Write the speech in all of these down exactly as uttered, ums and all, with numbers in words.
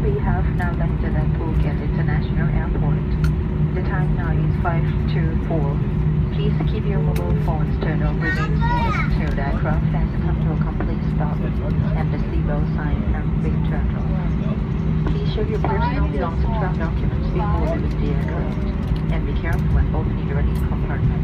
We have now landed at Phuket International Airport. The time now is five to four. Please keep your mobile phones turned off remain seated until the aircraft has come to a complete stop and the seatbelt sign has been turned off. Please check your personal belongings and travel documents before leaving the aircraft and be careful when opening the running compartment.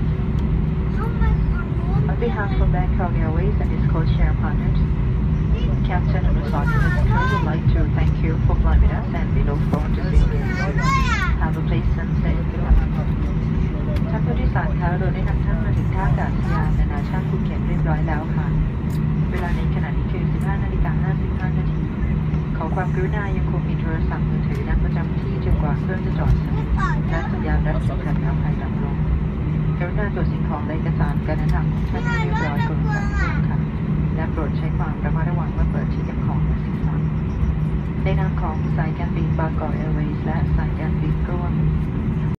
On behalf of Bangkok Airways and its codeshare partners, Captain Anusad Passenger would like to thank you for flying with us and we look forward to seeing you soon. Have a pleasant stay. ท่านผู้โดยสารคะเราได้นำท่านมาถึงท่าอากาศยานนานาชาติภูเก็ตเรียบร้อยแล้วค่ะเวลาในขณะนี้คือ สิบห้านาฬิกาห้าสิบห้านาทีขอความกรุณายังคงมีโทรศัพท์มือถือนั่งประจำที่จนกว่าเครื่องจะจอดสนิทและสัญญาณรัดเข็มขัดนิรภัยดับลงกรุณาตรวจสิ่งของและเอกสารการเดินทางของท่านให้เรียบร้อยก่อนการเครื่องค่ะและโปรดใช้ความระมัดระวังเมื่อเปิดที่เก็บของและสิ่งของในนามของสายการบินบางกอกแอร์เวย์และสาย